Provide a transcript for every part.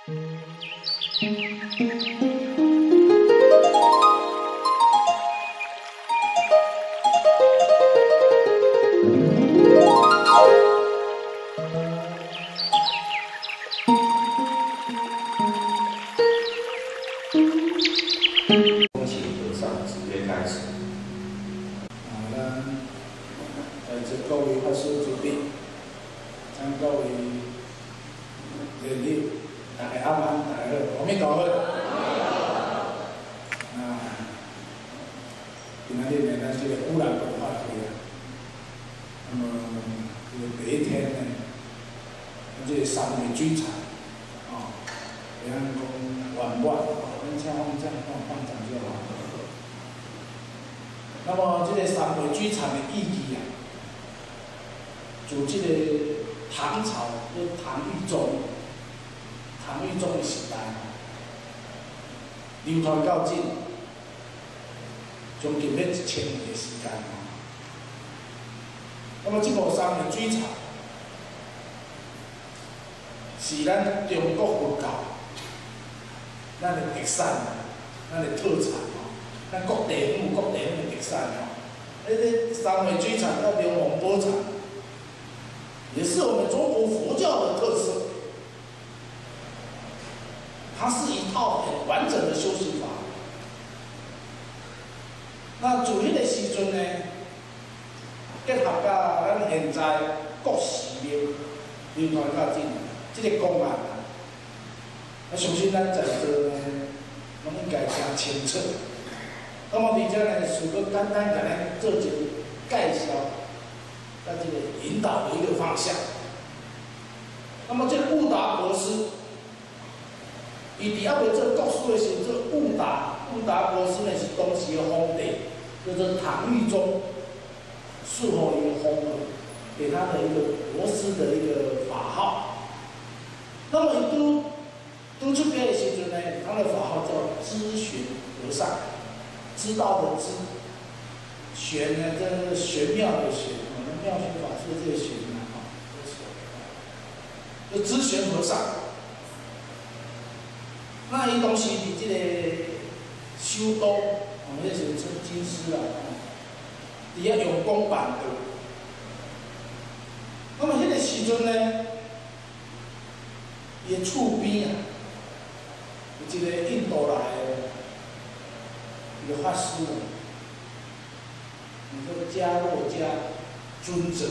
那么，这个三会居场的意义啊，就这个唐朝跟唐懿宗的时代，流传到今，将近要1000年的时间。那么，这部三会居场是咱中国佛教咱的特产，咱的特产。 咱各地方的特产哦，这三会居场要龙王宝场，也是我们中国佛教的特色。它是一套很完整的修行法。那自迄个时阵呢，结合甲咱现在国寺庙流传到今，这个公案，我相信咱在座呢，拢应该真清楚。 那么，而且呢，是个简单甲咱做一个介绍，甲这个引导的一个方向。那么，这个悟达国师，伊伫还未做国师的时候，做悟达国师呢是当时的皇帝，叫做唐懿宗，赐予一个封号，给他的一个国师的一个法号。那么，伊拄出家的时阵呢，他的法号叫知玄和尚。 知道的知，玄呢，这是玄妙的玄，我们妙学法师这个玄呢，就知玄和尚。那伊当时伫这个修道，我们那时候称经师啦，伫遐用功办道。那么迄个时阵呢，伊厝边啊，有一个印度来的。 一个法师，叫迦洛迦尊者，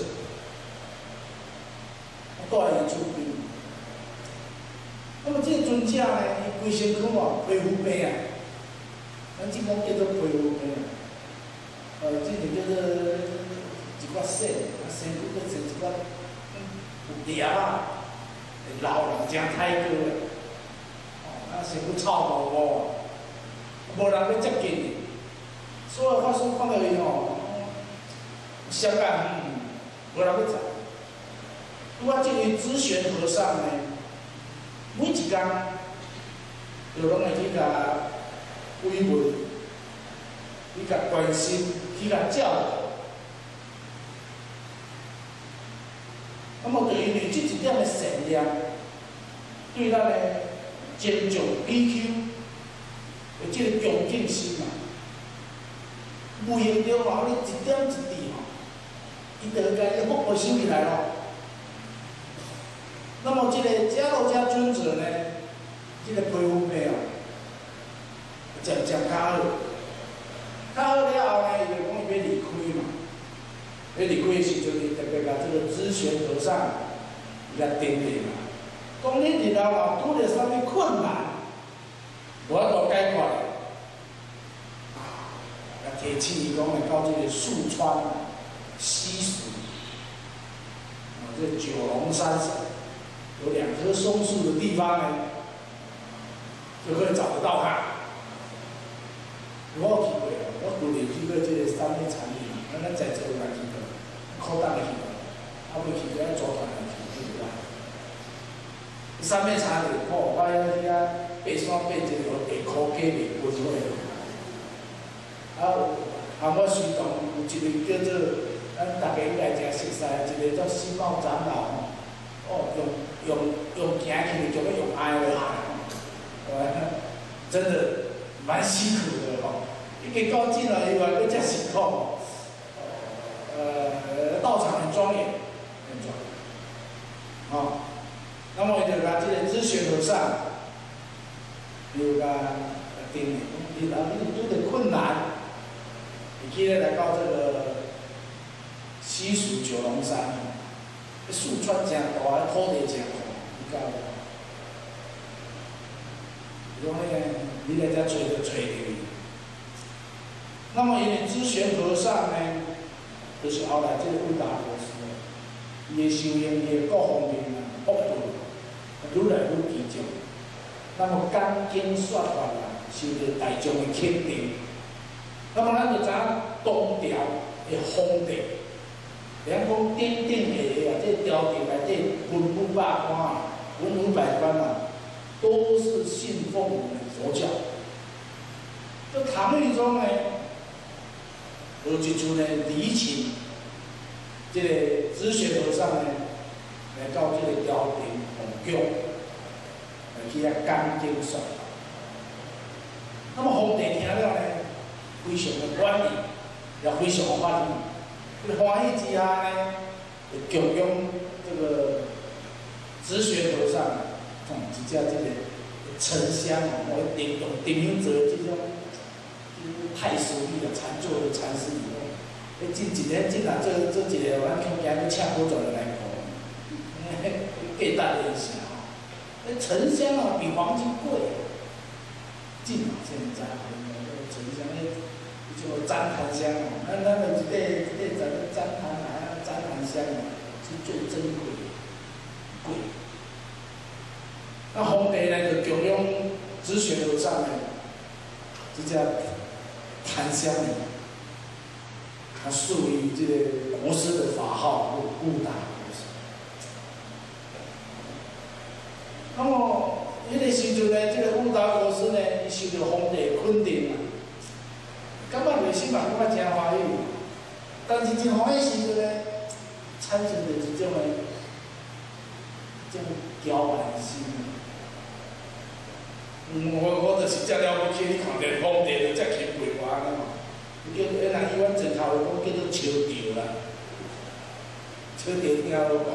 住在伊厝边。那么这个尊者呢，伊规身躯哦皮肤病啊，咱即讲叫做皮肤病啊，这就叫做一寡癬，身躯佫生一寡有粒啊，老人真太过啊，身躯臭毛毛啊。 无人要接近伊，所有法师看到伊吼，相干无人要知。拄啊，这位知玄和尚呢，每一天就拢会去甲慰问，去甲关心，去甲教导。那么，就因为这一点的善良，对咱的尊重比丘。 有这个恭敬心嘛，无形中嘛，你一点一滴吼，伊就甲伊福报收起来咯。那么这个迦洛迦尊者呢，这个皮肤病哦，渐渐较好，较好了后呢，伊就讲伊要离开嘛。要离开的时阵，伊特别甲这个知玄和尚伊来叮咛嘛，讲你日后若拄着啥物困难。 无法度解决，提醒伊讲会到这个四川西蜀，这个九龙山上有2棵松树的地方呢，就可以找得到它。我有去过，我去年去过这个三昧禅林，咱在座有人去过，可当的去过，啊未去过要组团来去对啦。三昧禅林，我遐遐。 爬山爬一个地箍价袂分伙，我随同有一个叫做咱大家应该真熟悉，一个叫新茂长老吼，用行去就要用挨落下。 真的蛮辛苦的吼。一个高进来以外，更加辛苦。道场很庄严，很庄严。哦，那么就讲这个知学和尚，有讲定你遇到困难，你今天来到这个西蜀九龙山，四川真大，土地真大，你讲。讲呢，你来遮找就找着伊。那么因为知玄和尚呢，就是后来这个悟达国师，伊的修行，伊的各方面啊，福报愈来愈奇重。那么讲经说法啊，受到大众的肯定。那么咱就知影东条的皇帝，人讲鼎鼎下下啊，这朝廷内底文武百官啊，文武百官啊。都是信奉佛教。这唐懿宗呢，有一次呢，礼请这个知玄和尚呢，来到这个朝廷皇宫，来去遐讲经说法。那么皇帝听了呢，非常的欢迎，也非常的欢迎。这欢喜之下呢，就供养这个知玄和尚。一只这个沉香哦，我用顶用做这种太俗意了，禅坐的禅师以后，你进一个进来做一个，咱恐惊要请好转来讲，价值一下哦。那沉香啊，比黄金贵，进嘛现在沉香那叫旃檀香哦，咱的这个旃檀啊，旃檀香啊，是最珍贵的，贵。那皇帝呢，就供养知玄和尚呢，这只檀香呢，他属于这个国师的法号悟达国师。那么，迄个时阵呢，这个悟达国师呢，伊受到皇帝肯定啊，感觉内心嘛感觉真欢喜，但是真欢喜时阵呢，产生着一种骄慢心。我就是遮了不起，你看着皇帝就遮轻贵我安尼嘛。叫人以阮前头话讲叫做笑掉啦，笑掉听好无？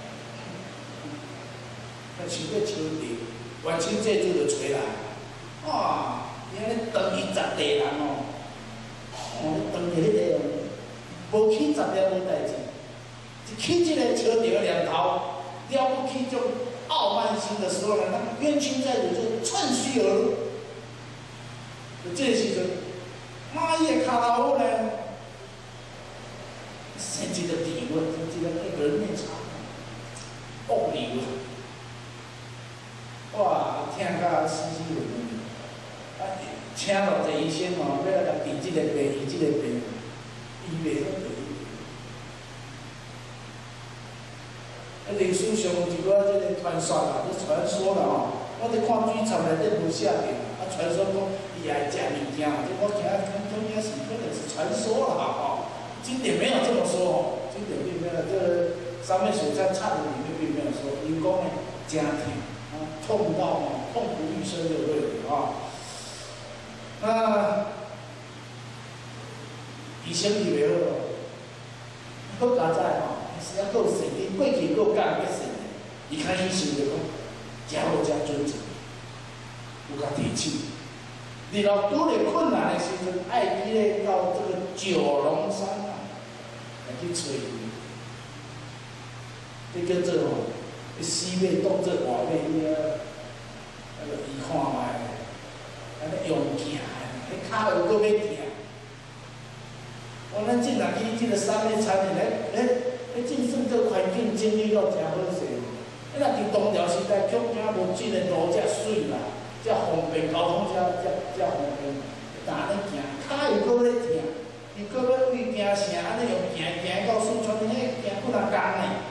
想要笑掉，元清这主就找来，哇！你安尼当伊10地人哦，当伊迄个无起10了无代志，一起这个笑掉念头，了不起种。傲慢心的时候呢，他冤亲债主就趁虚而入。这个时阵，妈伊的骹头好呢，生一个理论，生一个人面茶，恶理论。哇，听甲死死论论。啊，请到这医生哦，要来甲治这个病，医这个病，医袂好治。历史上有一个这个传说啦，这传说啦吼，我伫看水槽内底无写着，传说讲伊爱食物件，这我听是可能是传说啦吼，经典没有这么说哦，经典并没有，这上面所在忏文里面并没有说，因讲呢家庭痛到痛不欲生就对了啊。那医生以为好加在吼。是要够神，伊过去够干个神的，伊看医生就讲，真好真准准，有甲提醒。你若拄着困难的时阵，爱记咧到这个九龙山啊，来去找伊。这叫做吼，西尾当做外尾伊伊看卖，安尼用行的，迄骹有搁要行。我咱进来去这个山咧参的迄真算做环境整理到真好势。你若伫东条时代，恐惊无即个路遮水啦，遮方便交通遮方便，但安尼行，骹又搁要疼，伊搁要为行城安尼用行到四川，迄行不若工呢。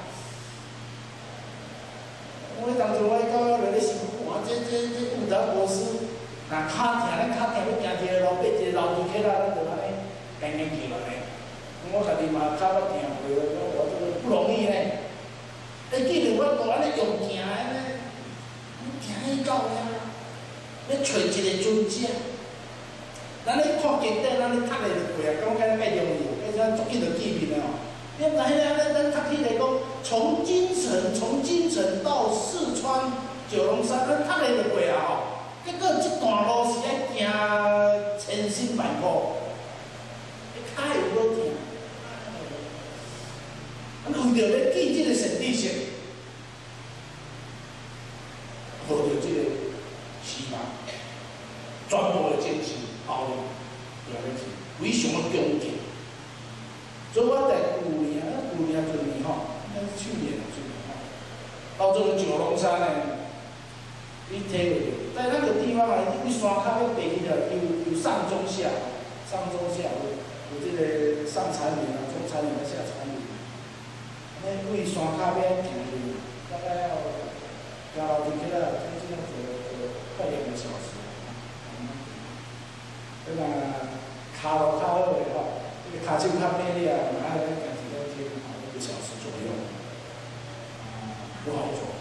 我当初我到来咧想，哇，这悟达国师，若骹疼，咱骹疼要行一个路，爬一个楼梯起来，咱就安尼轻轻去安尼。我家己嘛骹捌疼过，我这个不容易呢。既然我大安尼用行的呢，行去到遐， 要找一个尊者。咱咧看经典，咱咧读的就过啊，感觉介容易，而且足紧就记面了哦。你唔知影咱读起来讲，从京城到四川九龙山，咱读的就过啊吼。结果这段路是要行千辛万苦，脚会有够疼。为着要记这个神知识，学着这个希望，全部的精神熬入，就安尼去，非常的恭敬。所以我在旧年吼，应该是去年吼，到这个九龙山呢，你体会到，在那个地方啊，你山脚要爬起来，有上中下有这个上残岭啊、中残岭啊、下残岭。那为山脚边行路，大概要行楼梯起来，将近要走快2个小时。那么脚路较好的吼，这个脚手较美丽啊，还要行几条街，1个小时左右。不好走。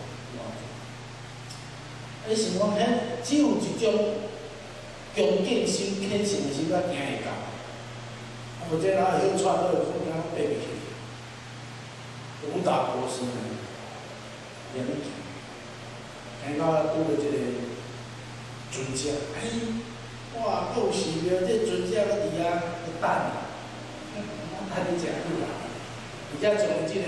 你想讲，只有一种恭敬心虔诚的心，才行会到。或者哪会去串到，可能爬袂起。5大国师呢，连起，行到拄着这个尊者，哇，够时了，这尊者搁伫遐伫等，等你食久啦。而且从这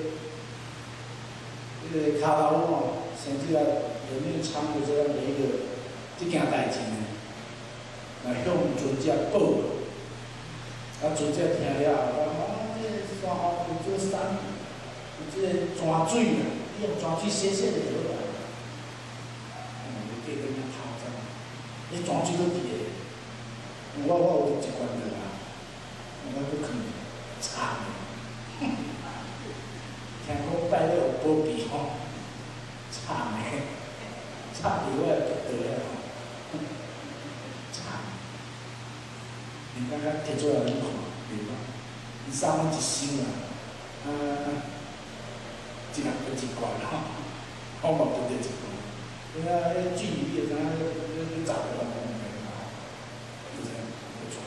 个脚头吼，甚至啊人命参与这样的一个这件代志呢，来向尊者报告。啊，尊者听了，讲这山后有这山，有这个泉水啦，你用泉水洗洗就好啦。你加点仔泡仔，你泉水都伫个。我有一罐的啦，我不可能差的。听讲拜了有保庇吼，差的，差的我也觉得了吼，差。你刚刚摕出来你看，对吧？你三分一箱啦，一人得一罐吼，我嘛得一罐。你看迄距离，你知影你找不到公平嘛？就是不错。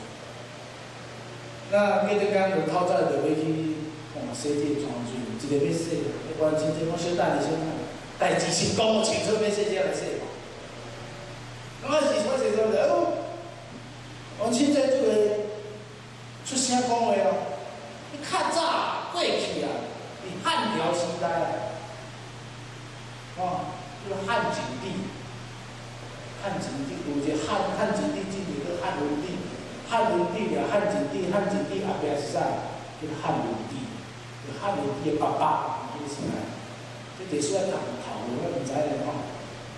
那记得讲就透早就要去洗这个泉水，一个要洗，完真正我小等下先看，代志成功，清楚要洗才来洗嘛。那么是我洗做的，王清在这个出声讲话哦，你较早过去啊，是汉朝时代啊，这个汉景帝，有一个汉景帝进入个汉文帝，汉景帝后壁是啥？叫汉文帝，叫汉文帝的爸爸，迄个时代，这历史啊头我毋知咧吼。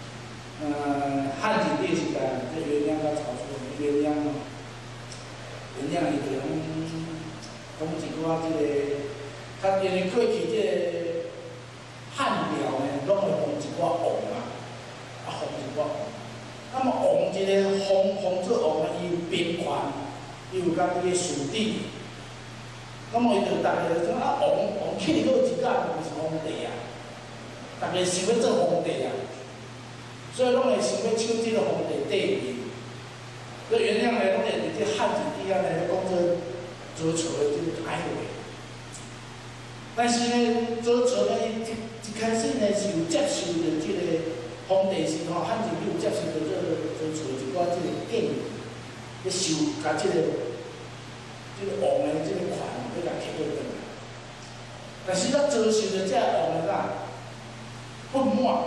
汉景帝时代，这元亮到曹操，元亮伊就讲一寡这个，因为过去这个汉朝呢，拢会封一寡王啊，封一寡王。那么王这个封做王啊，伊有兵权，伊有讲伊个属地。那么伊就逐个就讲啊，王去好一届就是皇帝啊，逐个想要做皇帝啊，所以拢会想要抢这个皇帝地位。所以原谅呢，拢会伫这汉景帝啊呢，讲做周朝的这个歹话。但是呢，周朝呢，一开始呢是有接受着这个皇帝时吼，汉景帝有接受着这个周朝一寡这个建议，要受甲这个王的这个权，要甲摕倒转来。但是咱遭受着这王的啥不满，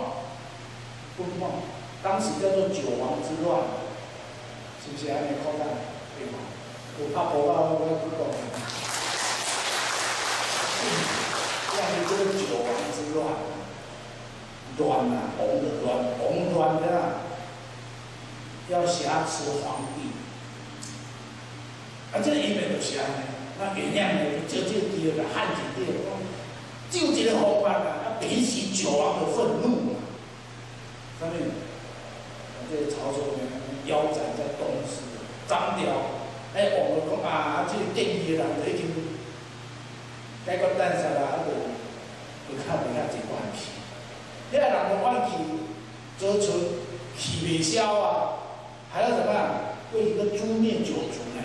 当时叫做九王之乱。是不是安尼扩大？对嘛？有拍报告我去讲，这个九王之乱，乱啊，王乱的啦，要挟持皇帝。啊，这个因为就是安尼，那原谅呢，就这第二个汉景帝讲，就这个方法啊，平息九王的愤怒嘛。上面，这个曹操呢？腰斩在东市，张辽，王就讲啊，这个建议的人就已经解决单杀啦，就较袂遐济怨气。遐人就怨气，做出气血宵啊，还要怎么样？为一个诛灭九族呢？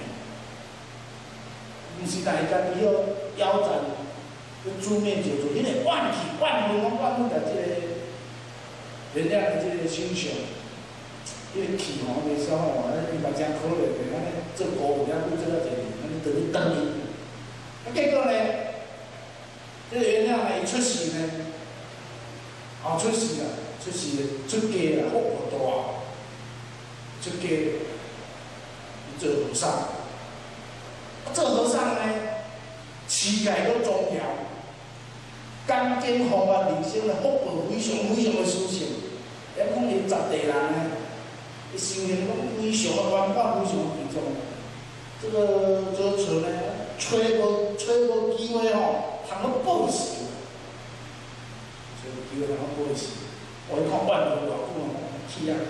不是大家只要腰斩，要诛灭九族，因为万体万魂万物的这个原谅的这个心象，因为气吼袂消吼，伊目睭可怜的，安尼做高有了不做到这个，安尼等于等伊。啊，结果呢，这个原谅呢，伊出世呢，出世啦，出家啦，福报大，出家做和尚。做和尚呢，乞丐都宗条，刚经弘法人生的福报非常非常的殊胜。也讲伊十地人呢，伊修行拢非常的圆满，非常的严重。这个做厝呢，找无机会吼，通要报仇。找无机会通要报仇。我一看万能偌久吼，气啊！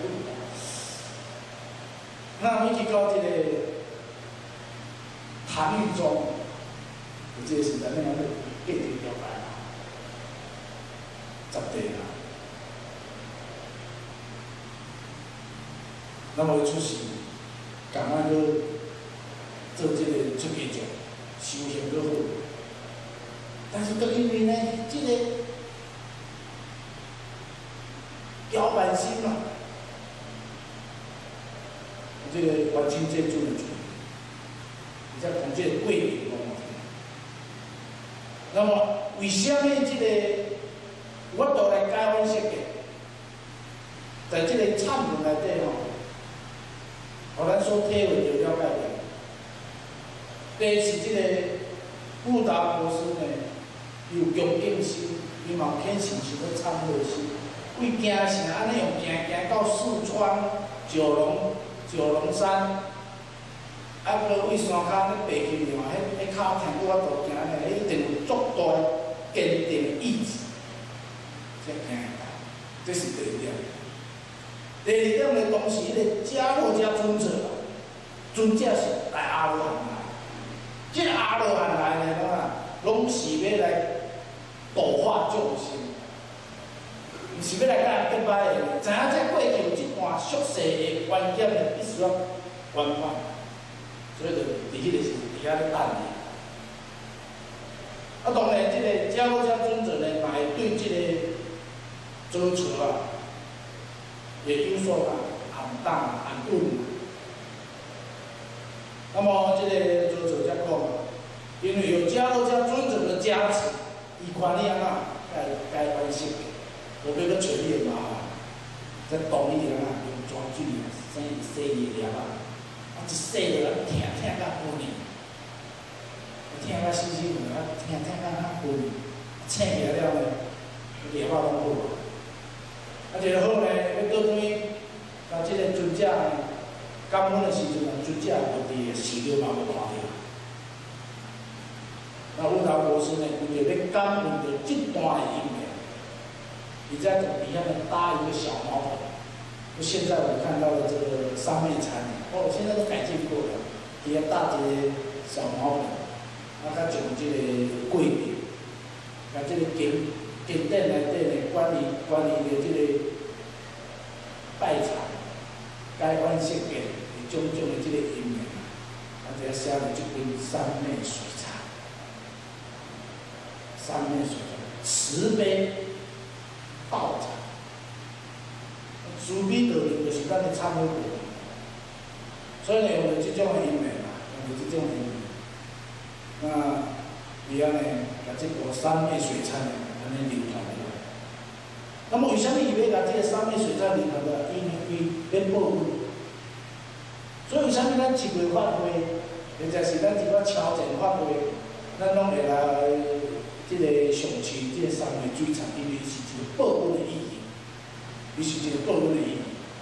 那我去到这个。唐玉宗，有这个时代，那样的建立了解啊，十地啊。那么出世，赶快去做这个出家众，修行就好。但是都因为呢，这个摇摆心嘛，这个完全接触的主。在讲这个贵人讲。那么，为什么这个我都来解阮设计？在这个忏文内底吼，互咱所体会着了解着。第一是这个布达摩斯呢，有恭敬心，伊嘛有虔诚心去忏悔心。为行城安尼用行到四川九龙山。啊，搁为山骹咧爬起去嘛，迄骹疼拄啊大行咧，迄一定有足大坚定意志，才行会到。这是第一点。第二点呢，当时迄个迦洛迦尊者，尊者是来阿罗汉来，即个阿罗汉来呢，拢是要来度化众生，毋是要来甲人结拜的。知影这过去有即段俗世的观点呢，必须要圆满。所以就伫迄个时伫遐咧等伊。啊，当然，即个迦洛迦尊者呢，嘛会对即个做错啊，也有所暗淡暗顿。那么，即个做错才讲，因为有迦洛迦尊者的加持，伊看你安怎该关心的，无要搁找你的麻烦，再动你安怎用泉水洗伊的粒啊。一洗着，疼到昏去，疼到死死困，疼到昏去，醒起来了呢，粒仔拢好。啊，一个好呢，要倒转去，甲即个尊者呢，感恩的时阵啊，尊者就伫个死了嘛，要看着。那乌达摩斯呢，为了要感恩着这段的因缘，伊在从底下呢搭一个小茅棚。就现在我看到的这个三面禅，现在都改进过了，底下搭一个小茅棚，啊，甲种这个桂林，甲这个经典内底呢，关于的这个拜忏、解冤释结的种种的这个因缘啊，就写了这本三昧水忏，三昧水忏，慈悲道忏。慈悲道理就是咱的忏悔过，所以呢，用了这种的因缘嘛，用了这种因缘，那伊安尼把这个三昧水忏呢，安尼流传下来。那么为什么伊要把这个三昧水忏流传下来？伊要报恩。所以为什么咱一月法会，或者是咱一个超前法会，咱拢会来这个上持这个三昧水忏，因为是一个报恩的意义。伊是一个报恩的意义。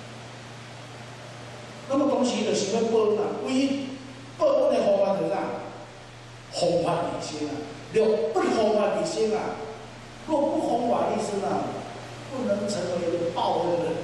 那么当时就是要报恩啊，唯一报恩的方法就是啥？弘法利生啊，若不弘法利生啊，若不弘法利生啊，不能成为一个报恩的人。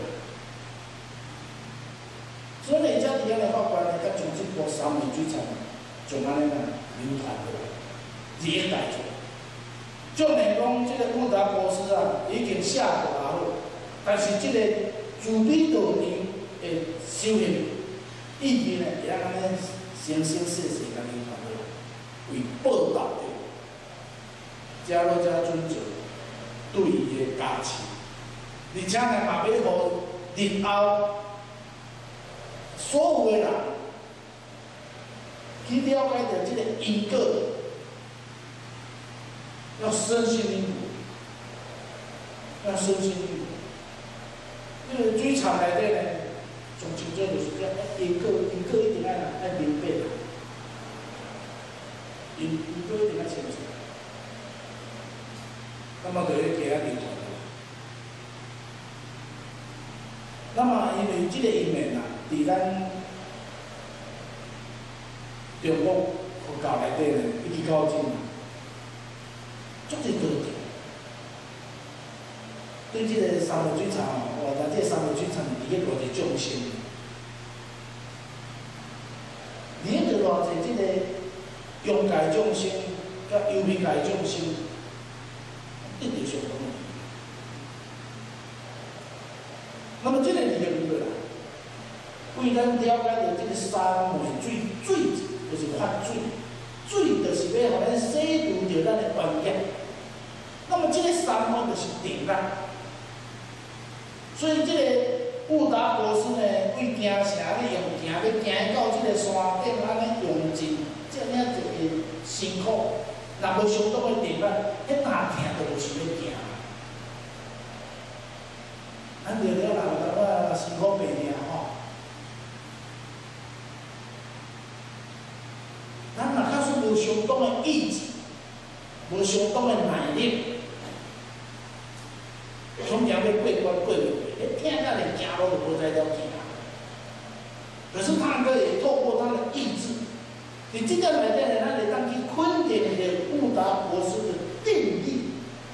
所以呢，遮底下的法官呢，甲从这部三昧水忏，从安尼啊流传过来，历代做。就连讲这个布达摩斯啊，已经下过啊好。但是这个慈悲道理修行意义呢，会当安尼生生世世甲你传落，为报答着遮落遮尊者对伊的加持，而且呢，嘛要互日后所有的人去了解到即个因果，要深信因果，要深信因果。这个水厂内底呢，上清楚就是讲，因果一定爱明白啦，因果一定要清楚。那么就要给他认同。那么因为这个因缘啊，伫咱中国佛教内底呢，一直到今啊，足侪高调。对这个三昧水厂哦，哇！但这三昧水厂里面偌侪众生，里面就偌侪这个欲界众生、甲幽冥界众生，一直相同。那么这个理论对啦，为咱了解到这个三昧水就是发水，水就是要互咱洗除掉咱的冤业。那么这个三昧就是定力。所以，这个布达国师呢，为行城咧用行，要行到这个山顶，安尼用尽这样一个辛苦，若无相当的定力，迄哪行都无想要行。咱了了人我辛苦白命吼，咱若假使无相当的意志，无相当的耐力，从行要过关过袂。听到连行路都无在了行，可是他可以透过他的意志，你这个内底呢，咱会当去肯定的布达国师的定力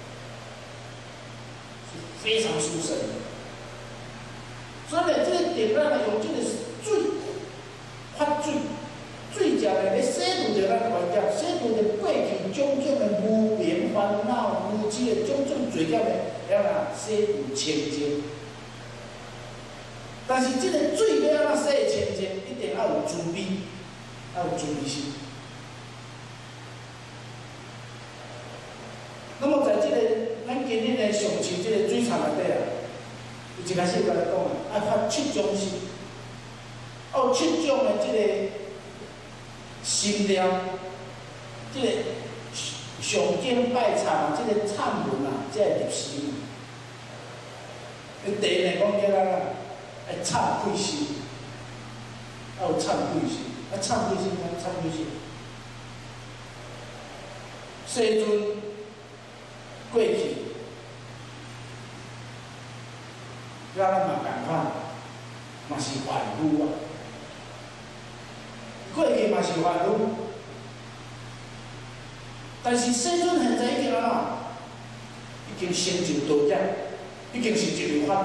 是非常殊胜的。所以呢，这个定力呢，用这个水发水，水者呢，要洗除掉咱的冤业，洗除掉过去种种的无明烦恼、无知的种种罪孽呢，要让洗除清净。但是这个水要安怎洗清净，一定要有慈悲，要有慈悲心。那么在这个咱今日呢上清这个水厂内底啊，伊一开始我来讲啊，要发7种心，有7种的这个心量，这个上经拜忏这个忏文啊，才会入心。第一呢讲叫咱啊。要忏悔心，要有忏悔心，忏悔心，忏悔心。世尊过去，咱嘛共款，嘛是凡夫啊。过去嘛是凡夫，但是世尊现在已经安怎？已经成就道业，已经是一流法。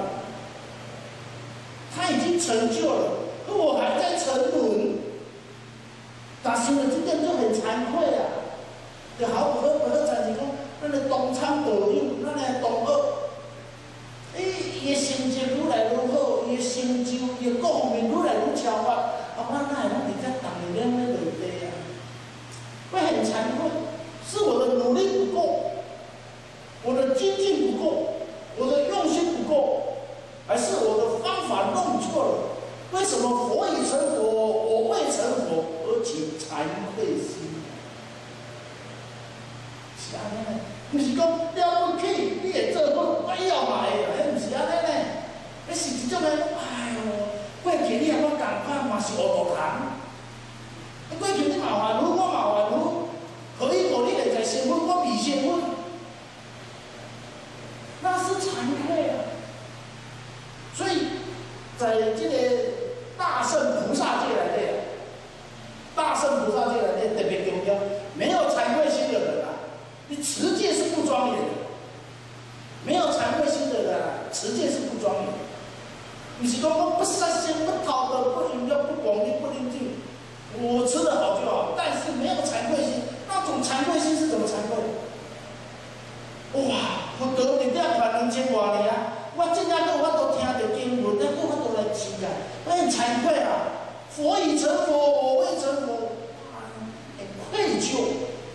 他已经成就了，可我还在沉沦。但是呢，这点就很惭愧啊！就好好惨是讲，咱的东昌道友，咱的同学，伊的成绩愈来愈好，伊的成就，伊的各方面愈来愈超发，我哪会拢伫遮等人咧落地啊？会很惭愧，是我的努力不够，我的精进不够，我的用心不够。还是我的方法弄错了？为什么佛已成佛，我未成佛，而起惭愧心？是安尼呢？不是讲了不起，你会做好，我要买的，迄不是安尼呢？迄是一种的，哎呦，过去你和我共款嘛是糊涂虫，过去你嘛烦恼，我嘛烦恼，何以故你会在身份，我未身份？那是惭愧啊！所以，在这个大圣菩萨界内底，大圣菩萨界内底特别重要。没有惭愧心的人啊，你持戒是不庄严的；没有惭愧心的人啊，持戒是不庄严的。你是说我不杀生、不讨得、不饮药、不广利、不临近，我吃得好就好，但是没有惭愧心，那种惭愧心是怎么惭愧？哇，我得你这样传2000多年啊！我真正有法度听到经文，咱有法度来持啊！ 佛已成佛，我未成佛，很愧疚，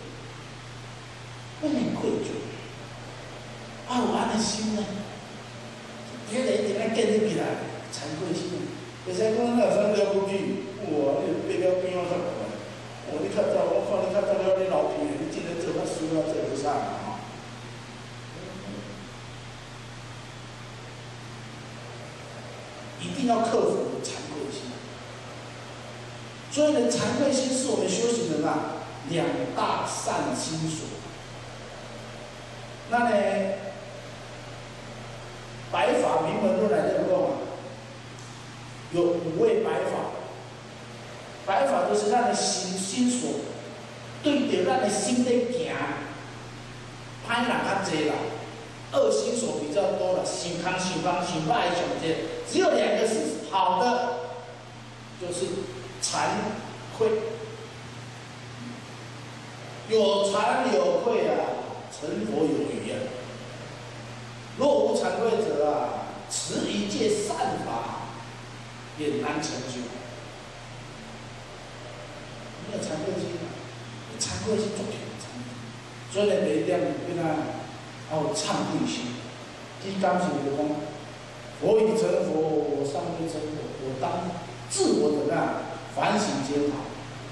会很愧疚。啊，有安尼心呢？这个一定要建立起来，惭愧心。袂使讲那啥了不起，哇！你爬到边仔较悬，哦，你较早，我看你较早了，你老皮，你真个做较输啊，做不上啊！一定要克服惭愧心。所以呢，惭愧心是我们修行人啊2大善心所。那呢，白法明门论来这讲啊，有5位白法。白法就是咱的心所，对着咱的心在行，歹人较济啦，恶心所比较多啦，想空想歹上济，只有2个是好的，就是惭愧。有惭有愧啊，成佛有余啊。若无惭愧者啊，持一切善法也难成就。没有惭愧心，惭愧心足强，所以呢，第一点要怎要有忏悔心。第一刚是就讲，佛已成佛，我尚未成佛，我当自我怎么样反省检讨。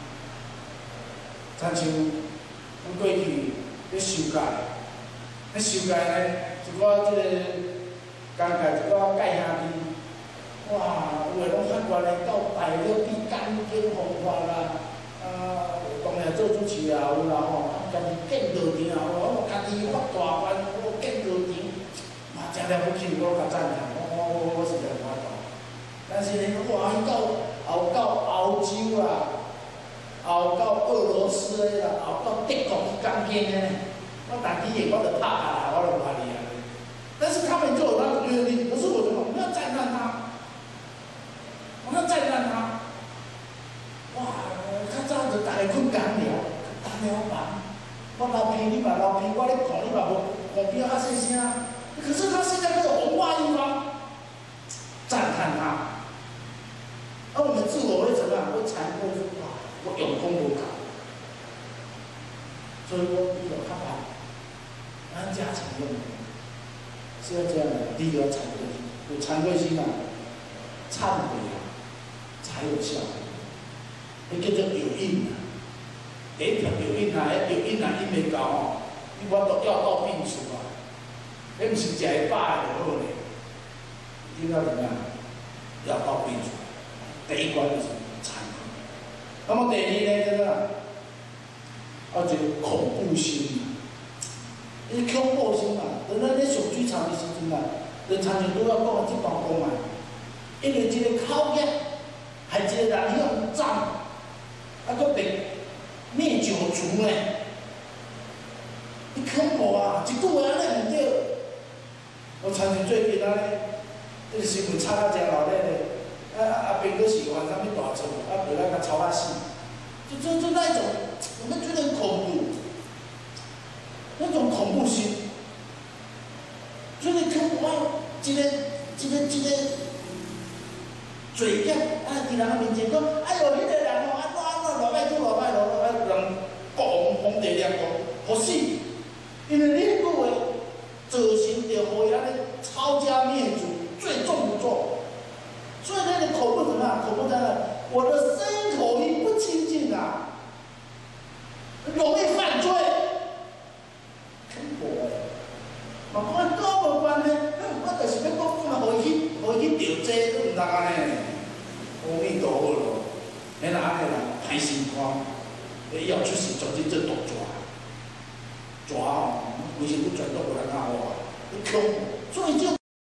亲像阮过去咧修戒，咧修戒呢，一个即个工课一个戒兄弟，哇，有诶拢法官咧到大陆去监禁奉法啦。当然做主持也有啦吼，家己建道场也有，我家己发大愿，我建道场，嘛真了不起，我较赞叹，我实在无法度。但是呢，哇，伊到欧洲啦，到俄罗斯的啦，到德国去监禁的，我当时我就拍下来，我就拍你啊。但是他们就有那种阅历，不是我们要赞叹他，我们要赞叹他，哇！较早就逐个困工寮，单了房。我老皮你嘛老皮，我咧看你嘛无必要较细声。可是他现在可以红花一方，赞叹他。而我们自我会怎么样？会惭愧说哇，我用功无够。所以我比较看法，咱家常用是要这样的。第一个要惭愧心，有惭愧心啊，忏悔啊，才有效。迄叫做有因啊，第一条有因啊，迄有因啊，因袂够吼，你我都药到病除啊，迄毋是食一饱就好咧，一定要怎么样？药到病除。第一关就是惭愧。那么第二呢，叫做啊，一个恐怖心啊，迄恐怖心啊，在咱咧上水厂的时阵啊，就常常都要讲即段讲啊，因为一个考验，害一个人用脏。啊，搁被灭九族呢？你恐怖啊！一句话安尼唔对。我常常最近这个新闻吵到真闹热咧。边个是玩啥物大错，被咱甲吵啊死。就那种，我们觉得很恐怖，那种恐怖心。所以恐怖啊！一个嘴硬啊，伫人个面前讲，哎呦，迄个人哦，安怎偌歹人讲皇帝念讲，好死，因为你迄句话造成着互伊安尼抄家灭族，最重不重？所以那个口不怎么样？口不在哪？我的身口意不清净啊，容易犯罪。恐怖诶！嘛讲多无关呢，我就是要讲互伊去着罪，都毋通安尼。阿弥陀佛咯，迄若安尼啦，歹心肝。以后出事，总之做毒蛇吼，规身躯全都无人咬我，你恐怖，所以就。